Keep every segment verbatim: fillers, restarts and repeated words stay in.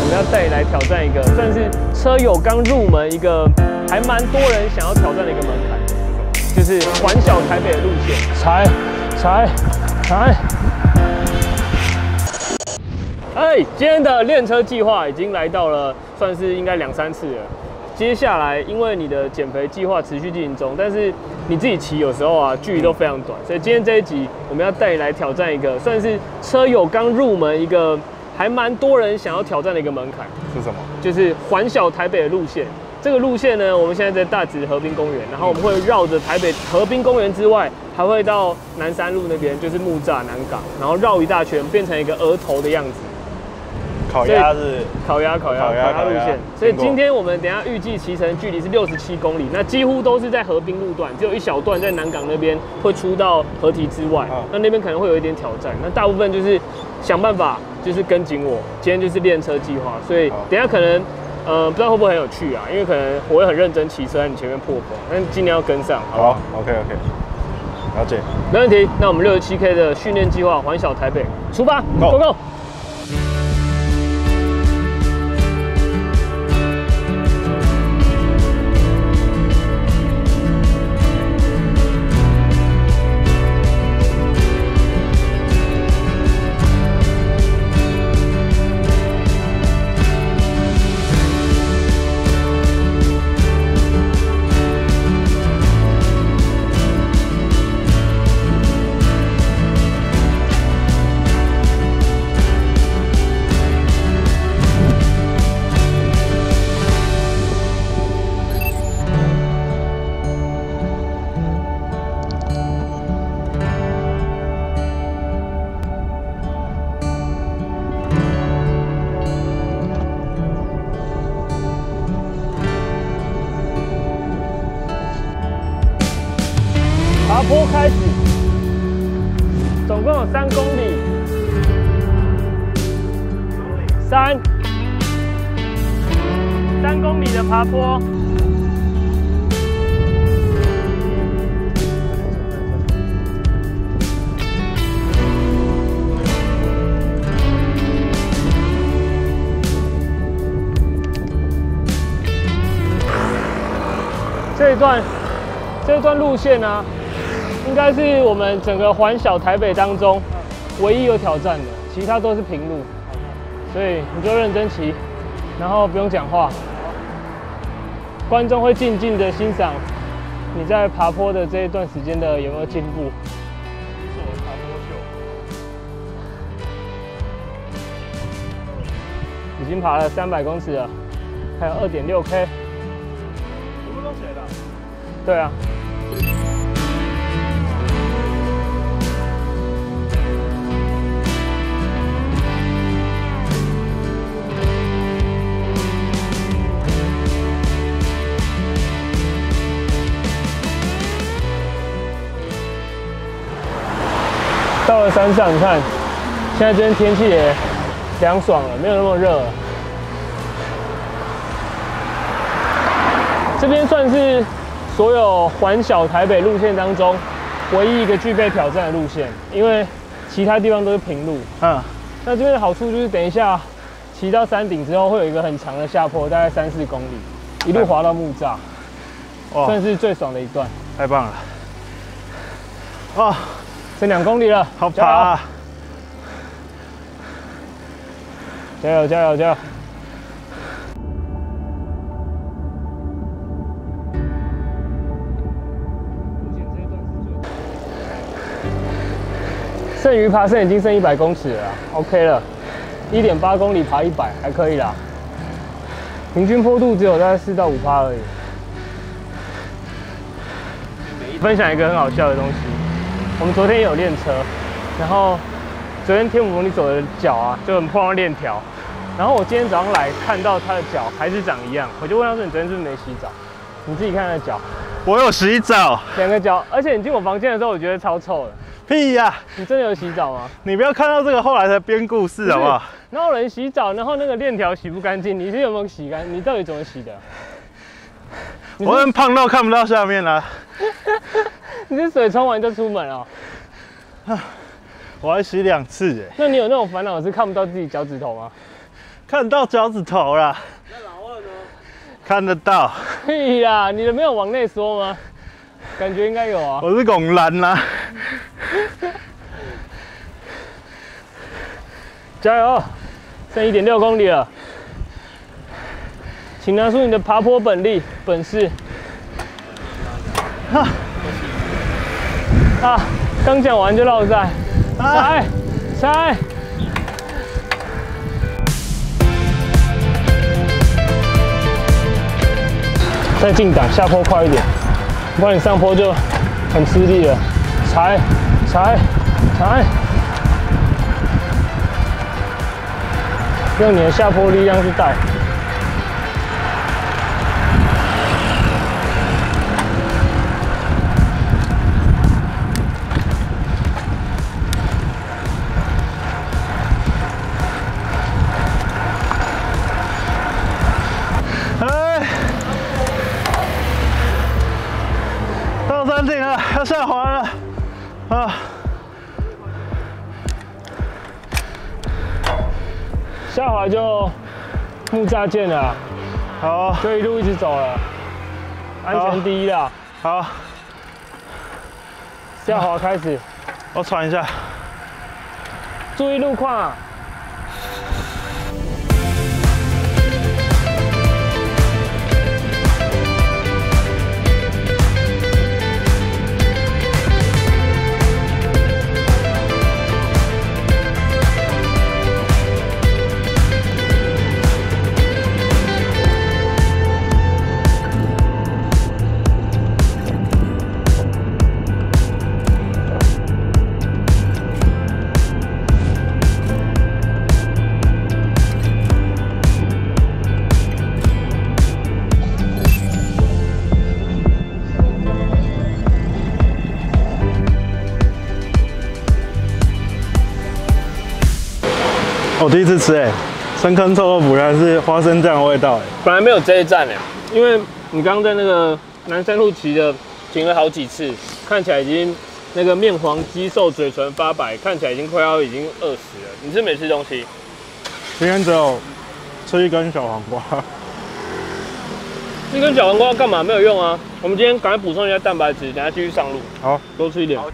们要带你来挑战一个算是车友刚入门一个还蛮多人想要挑战的一个门槛，就是环小台北的路线。踩踩踩！哎，今天的练车计划已经来到了，算是应该两三次了。接下来，因为你的减肥计划持续进行中，但是你自己骑有时候啊距离都非常短，所以今天这一集我们要带你来挑战一个算是车友刚入门一个还蛮多人想要挑战的一个门槛。 是什么？ 就是环小台北的路线。这个路线呢，我们现在在大直河滨公园，然后我们会绕着台北河滨公园之外，还会到南山路那边，就是木栅南港，然后绕一大圈，变成一个额头的样子。 烤鸭是烤鸭，烤鸭，烤鸭路线。所以今天我们等一下预计骑乘距离是六十七公里，那几乎都是在河滨路段，只有一小段在南港那边会出到河堤之外，嗯、那那边可能会有一点挑战。那大部分就是想办法，就是跟紧我。今天就是练车计划，所以等一下可能呃不知道会不会很有趣啊，因为可能我会很认真骑车在你前面破风，但尽量要跟上，好不好？ 好 ，OK OK， 了解， 没问题。那我们六十七 K 的训练计划环小台北出发 ，Go Go！爬坡开始，总共有三公里，三三公里的爬坡。这一段这一段路线呢、啊？应该是我们整个环小台北当中唯一有挑战的，其他都是平路，所以你就认真骑，然后不用讲话，观众会静静的欣赏你在爬坡的这一段时间的有没有进步。 是我爬坡秀，已经爬了三百公尺了，还有 二点六 K。 五分钟起来的？ 对啊。到了山上，你看，现在这边天气也凉爽了，没有那么热了。这边算是所有环小台北路线当中唯一一个具备挑战的路线，因为其他地方都是平路。嗯，那这边的好处就是，等一下骑到山顶之后，会有一个很长的下坡，大概三四公里，一路滑到木栅，算是最爽的一段。 太棒了！哦。 剩两公里了， 好爬啊！ 加油加油加油！剩余爬升已经剩一百公尺了 ，OK 了， 一点八公里爬一百还可以啦。平均坡度只有大概四到五趴而已。分享一个很好笑的东西。我们昨天有练车，然后昨天天母公里走的脚啊，就很碰到链条。然后我今天早上来看到他的脚还是长一样，我就问他说：“你昨天是不是没洗澡？”你自己看他的脚， 我有洗澡， 两个脚，而且你进我房间的时候，我觉得超臭的。 屁呀、啊！ 你真的有洗澡吗？ 你不要看到这个后来才编故事好不好？ 然后有人洗澡，然后那个链条洗不干净，你是有没有洗干？你到底怎么洗的？ 我很胖到看不到下面啦。 你是水冲完就出门哦？ 我还洗两次哎。 那你有那种烦恼是看不到自己脚趾头吗？ 看到脚趾头了。 那老二呢？ 看得到。 嘿呀，你的没有往内缩吗？感觉应该有啊。 我是拱栏啦。 加油！剩一点六公里了，请拿出你的爬坡本领本事。哈！啊！刚讲完就落赛，踩踩。再进档，下坡快一点，不然你上坡就很吃力了。踩踩踩。 用你的下坡力量去带。 哎，到山顶了，要下滑了啊！ 下滑就木栅见了， 好， 就一路一直走了，安全第一啦。 好， 下滑开始， 我喘一下， 注意路况啊。 我第一次吃哎、欸，深坑臭豆腐原来是花生酱的味道哎、欸。 本来没有这一站哎，因为你刚刚在那个南山路骑的停了好几次，看起来已经那个面黄肌瘦、嘴唇发白，看起来已经快要已经饿死了。你是没吃东西？ 今天只有吃一根小黄瓜。 这根小黄瓜干嘛没有用啊？我们今天赶快补充一下蛋白质，等下继续上路。 好， 多吃一点。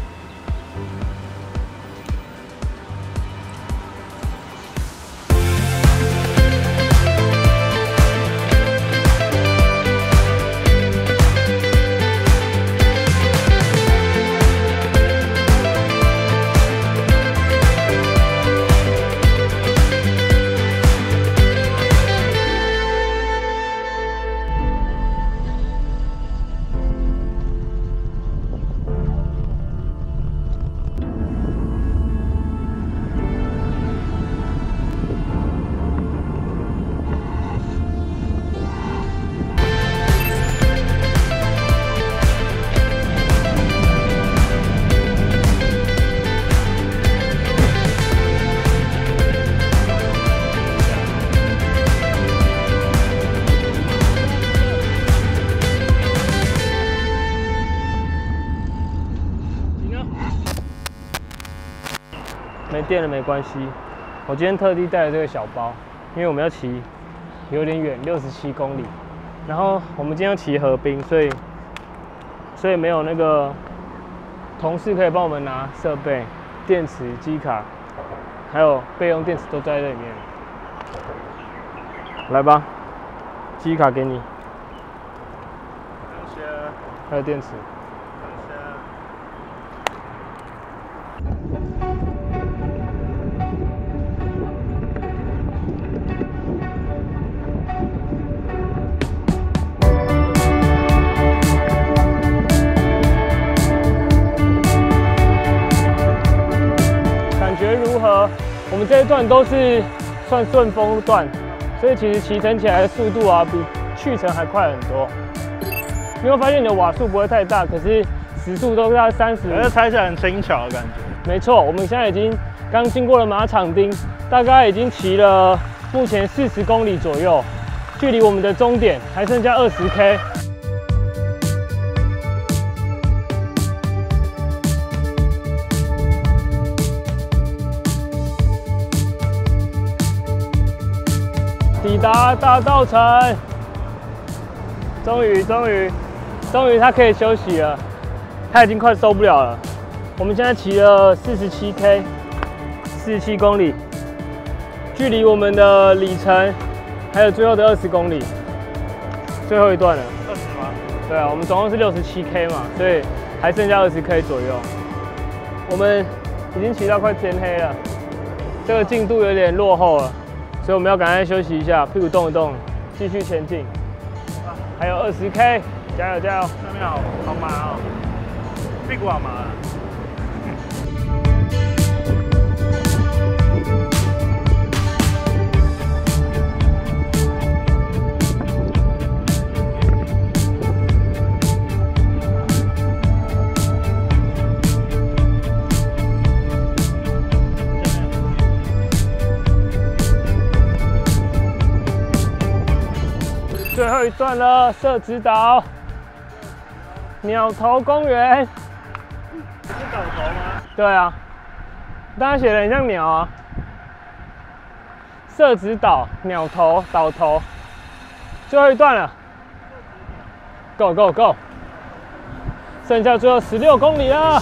没电了没关系，我今天特地带了这个小包，因为我们要骑有点远，六十七公里，然后我们今天要骑河滨，所以所以没有那个同事可以帮我们拿设备、电池、机卡，还有备用电池都在这里面。来吧，机卡给你， 谢谢， 还有电池。 谢谢。 如何？我们这一段都是算顺风段，所以其实骑乘起来的速度啊，比去程还快很多。你会发现你的瓦数不会太大，可是时速都是在三十。 可是踩起来很轻巧的感觉。 没错，我们现在已经刚经过了马场町，大概已经骑了目前四十公里左右，距离我们的终点还剩下二十 K。 抵达大稻埕，终于，终于，终于他可以休息了，他已经快受不了了。我们现在骑了四十七 K， 四十七公里，距离我们的里程还有最后的二十公里，最后一段了。 二十吗？ 对啊，我们总共是六十七 K 嘛，所以还剩下二十 K 左右。我们已经骑到快天黑了，这个进度有点落后了。所以我们要赶快休息一下，屁股动一动，继续前进。还有二十 K， 加油加油！ 上面好好麻哦，屁股好麻啊。 最后一段了，社子岛鸟头公园。 是岛头吗？ 对啊，大家写的很像鸟啊。社子岛鸟头岛头，最后一段了 ，Go Go Go！ 剩下最后十六公里了。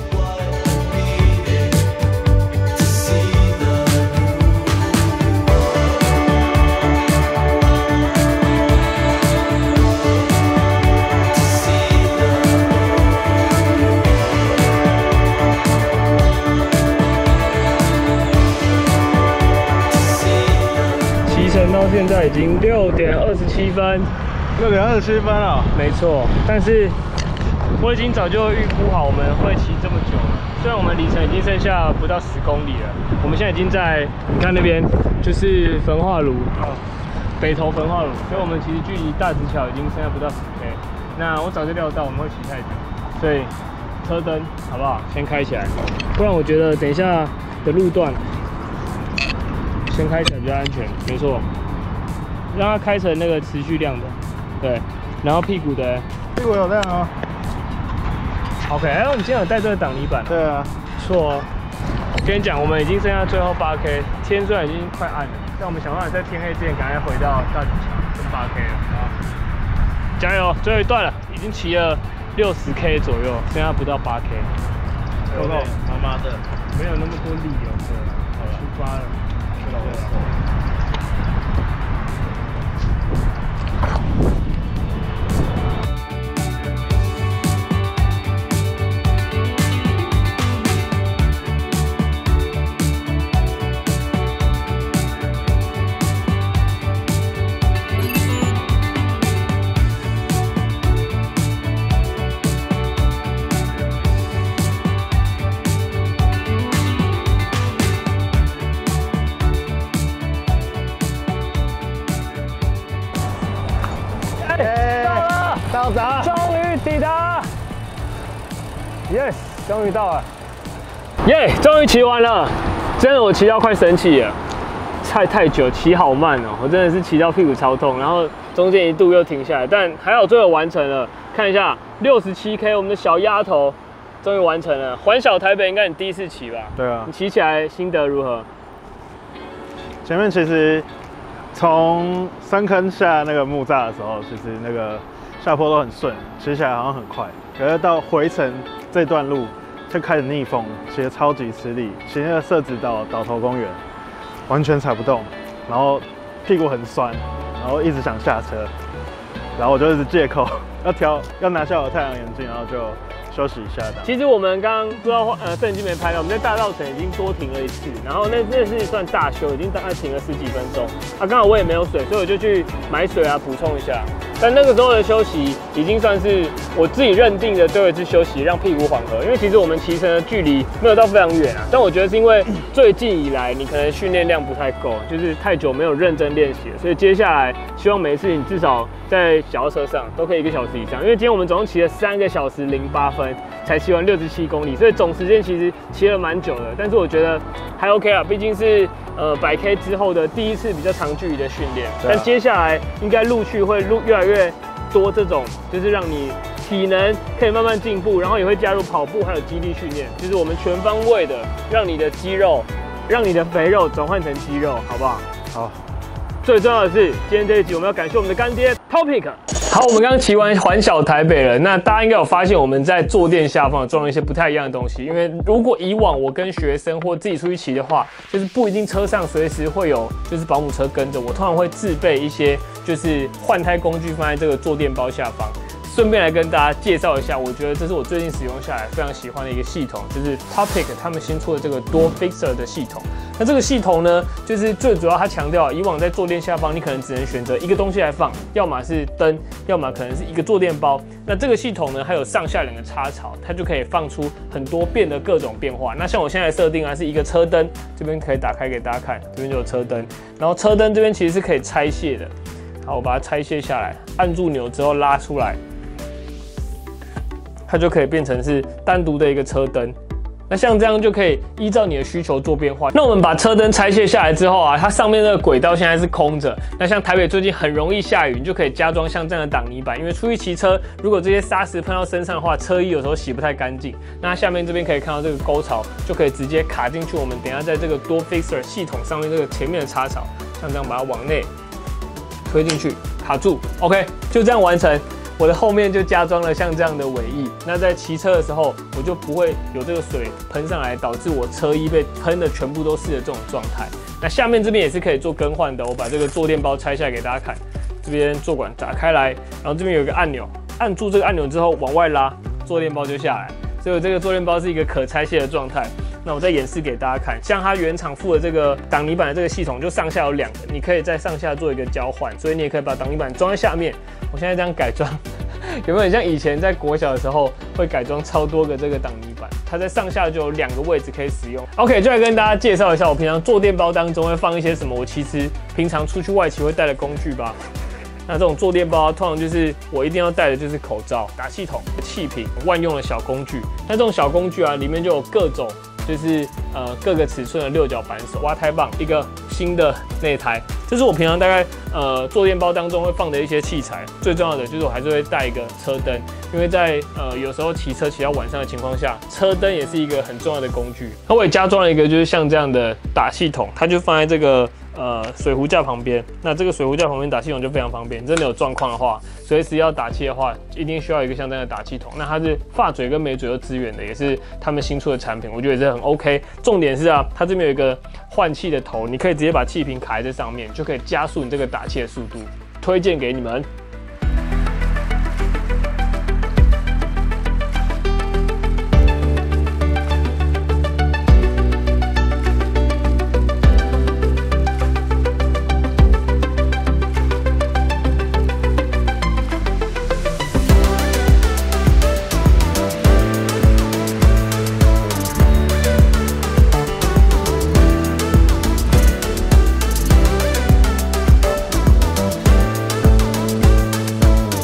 到现在已经六点二十七分， 六点二十七分了， 没错。但是我已经早就预估好我们会骑这么久了。虽然我们里程已经剩下不到十公里了，我们现在已经在你看那边就是焚化炉，北投焚化炉，所以我们其实距离大直桥已经剩下不到十 K。那我早就料到我们会骑太久，所以车灯好不好？先开起来，不然我觉得等一下的路段。先开起来比较安全，没错，让它开成那个持续亮的，对，然后屁股的屁股有亮哦。 OK， 哎，你今天有带这个挡泥板？ 对啊， 不错哦。跟你讲，我们已经剩下最后八 K， 天虽然已经快暗了，但我们想办法在天黑之前赶快回到大直桥，剩八 K 了啊！加油，最后一段了，已经骑了六十 K 左右，剩下不到八 K。 够够，妈妈的， 没有那么多力了，对，好了，出发了。到达，终于抵达 ，yes， 终于到了，耶、yeah, 终于骑完了，真的我骑到快生气了，太太久，骑好慢哦，我真的是骑到屁股超痛，然后中间一度又停下来，但还好最后完成了，看一下六十七 K， 我们的小丫头终于完成了，环小台北应该你第一次骑吧？ 对啊， 你骑起来心得如何？ 前面其实从深坑下那个木栅的时候，其实那个下坡都很顺，骑起来好像很快。可是到回程这段路就开始逆风，骑得超级吃力。骑那个社子岛岛头公园，完全踩不动，然后屁股很酸，然后一直想下车，然后我就一直借口要调要拿下我的太阳眼镜，然后就休息一下的。 其实我们刚刚不知道呃摄影机没拍到，我们在大稻埕已经多停了一次，然后那那是算大休，已经大概停了十几分钟。啊，刚好我也没有水，所以我就去买水啊补充一下。但那个时候的休息已经算是我自己认定的最后一次休息，让屁股缓和。因为其实我们骑乘的距离没有到非常远啊，但我觉得是因为最近以来你可能训练量不太够，就是太久没有认真练习了，所以接下来希望每一次你至少在小轿车上都可以一个小时以上。因为今天我们总共骑了三个小时零八分，才骑完六十七公里，所以总时间其实骑了蛮久的。但是我觉得还 OK 啊，毕竟是呃百 K 之后的第一次比较长距离的训练。但接下来应该陆续会陆越来越多这种，就是让你体能可以慢慢进步，然后也会加入跑步还有肌力训练，就是我们全方位的让你的肌肉，让你的肥肉转换成肌肉，好不好？ 好。 最重要的是，今天这一集我们要感谢我们的干爹 Topic。好，我们刚刚骑完环小台北了，那大家应该有发现我们在坐垫下方装了一些不太一样的东西。因为如果以往我跟学生或自己出去骑的话，就是不一定车上随时会有就是保姆车跟着，我通常会自备一些就是换胎工具放在这个坐垫包下方。顺便来跟大家介绍一下，我觉得这是我最近使用下来非常喜欢的一个系统，就是 Topic 他们新出的这个 Door Fixer 的系统。那这个系统呢，就是最主要它强调，以往在坐垫下方，你可能只能选择一个东西来放，要么是灯，要么可能是一个坐垫包。那这个系统呢，它有上下两个插槽，它就可以放出很多变的各种变化。那像我现在设定啊，是一个车灯，这边可以打开给大家看，这边就有车灯，然后车灯这边其实是可以拆卸的。好，我把它拆卸下来，按住钮之后拉出来。它就可以变成是单独的一个车灯，那像这样就可以依照你的需求做变化。那我们把车灯拆卸下来之后啊，它上面这个轨道现在是空着。那像台北最近很容易下雨，你就可以加装像这样的挡泥板，因为出去骑车，如果这些砂石喷到身上的话，车衣有时候洗不太干净。那下面这边可以看到这个沟槽，就可以直接卡进去我们等一下在这个 Door Fixer 系统上面这个前面的插槽，像这样把它往内推进去，卡住 ，OK， 就这样完成。我的后面就加装了像这样的尾翼，那在骑车的时候，我就不会有这个水喷上来，导致我车衣被喷的全部都是的这种状态。那下面这边也是可以做更换的，我把这个坐垫包拆下来给大家看。这边坐管打开来，然后这边有一个按钮，按住这个按钮之后往外拉，坐垫包就下来。所以这个坐垫包是一个可拆卸的状态。那我再演示给大家看，像它原厂附的这个挡泥板的这个系统，就上下有两个，你可以在上下做一个交换，所以你也可以把挡泥板装在下面。我现在这样改装，有没有很像以前在国小的时候会改装超多个这个挡泥板？它在上下就有两个位置可以使用。OK， 就来跟大家介绍一下我平常坐垫包当中会放一些什么，我其实平常出去外骑会带的工具吧。那这种坐垫包、啊、通常就是我一定要带的就是口罩、打气筒、气瓶、万用的小工具。那这种小工具啊，里面就有各种。就是呃各个尺寸的六角扳手、挖胎棒，一个新的内胎，这是我平常大概呃坐垫包当中会放的一些器材。最重要的就是我还是会带一个车灯，因为在呃有时候骑车骑到晚上的情况下，车灯也是一个很重要的工具。那我也加装了一个就是像这样的打气筒，它就放在这个呃水壶架旁边。那这个水壶架旁边打气筒就非常方便，真的有状况的话，随时要打气的话，一定需要一个像这样的打气筒。那它是发嘴跟眉嘴都支援的，也是他们新出的产品，我觉得也是很 OK。重点是啊，它这边有一个换气的头，你可以直接把气瓶卡在这上面，就可以加速你这个打气的速度。推荐给你们。